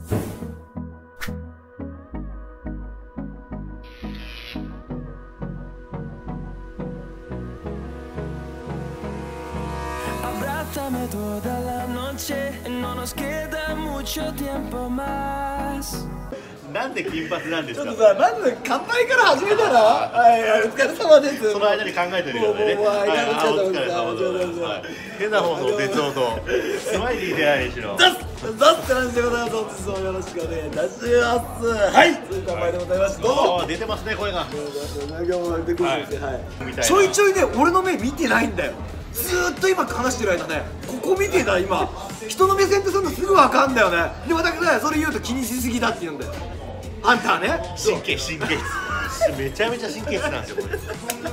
Abrázame toda la noche, no nos queda mucho tiempo más。 なんで金髪なんですか。 ちょっとさ、まず乾杯から始めたら、はい、お疲れ様です。 その間に考えておいてくださいね。 もうはい、 おお疲れ様でございます。はい、変な放送哲夫とスマイリーで愛しのザッって感じでございます。本日もよろしくお願いいたします。はい、そういう乾杯でございます。どうぞ。 出てますね、声が。 今日も出てくるんですよ。はい。 みたいなちょいちょいね、俺の目見てないんだよ。ずーっと今話してる間ね、ここ見てた今。人の目線ってそんなすぐわかんだよね。でまたね、それ言うと気にしすぎだって言うんだよ。あんたはね、 神経質めちゃめちゃ神経質なんですよこれ。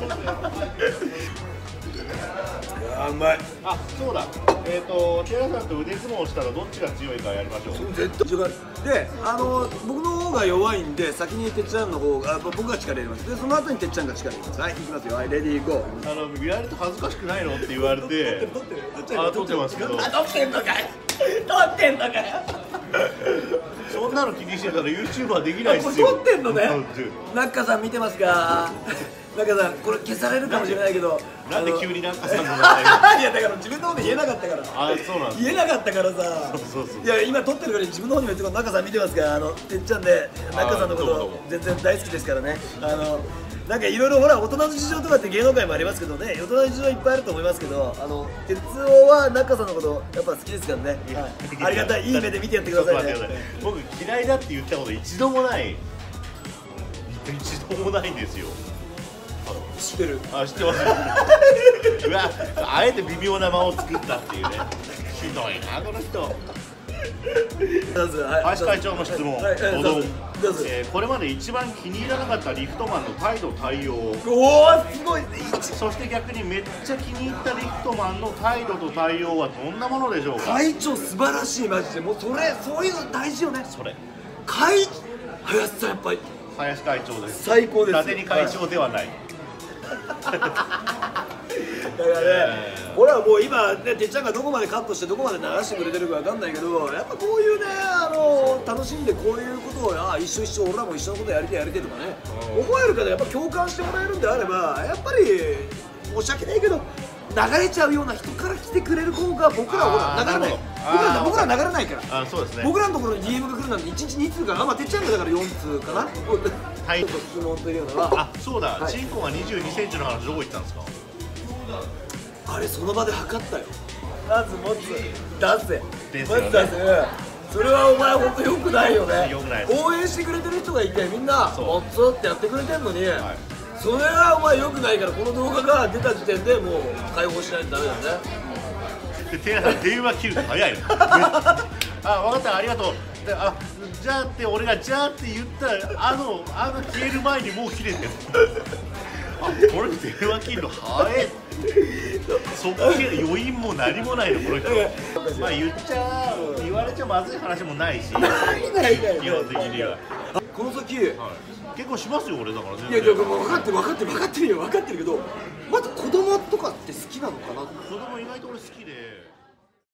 あ、うまい。 あ、そうだ。テラさんと腕相撲をしたらどっちが強いかやりましょう。 絶対違う。で、僕の方が弱いんで、先にてっちゃんの方が、僕が力入れます。で、その後にてっちゃんが力入れます。はい、いきますよ。はい、レディーゴー。 言われると恥ずかしくないのって言われて、撮ってますけど。 撮ってんのかい。撮ってんのかい。 そんなの気にしてたら YouTuber できないですよ。 撮ってんのね。中さん見てますか。中さん、これ消されるかもしれないけど。 なんで急に中さんの名前が。 いやだから自分の方で言えなかったから。 あ、そうなんです。 言えなかったからさ。いや今撮ってるから自分の方にも言ってこ中さん見てますか。てっちゃんで中さんのこと全然大好きですからね。なんかいろいろほら大人の事情とかって芸能界もありますけどね、大人の事情いっぱいあると思いますけど、哲夫は中さんのことやっぱ好きですからね。ありがたい、いい目で見てやってくださいね。 僕嫌いだって言ったこと一度もない。一度もないんですよ。 知ってる。 あ、知ってます。うわ、あえて微妙な間を作ったっていうね。ひどいなこの人。林会長の質問。これまで一番気に入らなかったリフトマンの態度対応。 おお、すごい。 そして逆にめっちゃ気に入ったリフトマンの態度と対応はどんなものでしょうか。 会長素晴らしい、マジで。もうそういうの大事よね。 それ。 林さんやっぱり。 林会長です。 最高です。 伊達に会長ではない。 だからね、俺はもう今ね、てっちゃんがどこまでカットしてどこまで流してくれてるかわかんないけど、やっぱこういうね、楽しんでこういうことを一緒俺らも一緒のことやりたいとかね、思えるからやっぱ共感してもらえるんであれば、やっぱり申し訳ないけど流れちゃうような人から来てくれる方が僕らはほら流れない。僕ら流れないから。 そうですね。 僕らのところに DM が来るなんて1日2通かな。まあてっちゃんがだから4通かな。はい。質問というのは。 あ、そうだ。チンコが22センチの話どこ行ったんですか。 あれその場で測ったよ。まず持つ出せ。 まず出せ。それはお前本当良くないよね。 良くない。 応援してくれてる人がいてみんな持つってやってくれてんのに。それはお前良くないから、この動画が出た時点でもう解放しないとダメだよね。 で、テラさん電話切るの早いの。あ、分かった、ありがとう。あ、じゃあって俺がじゃあって言ったら消える前にもう切れてる。あ、俺電話切るの早い。そこに余韻も何もないのこの人。まあ言われちゃまずい話もないし。 ない基本的には。 この先。 結構しますよ俺だからね。 いや分かってるけど、まず子供とかって好きなのかな。 子供意外と俺好きで。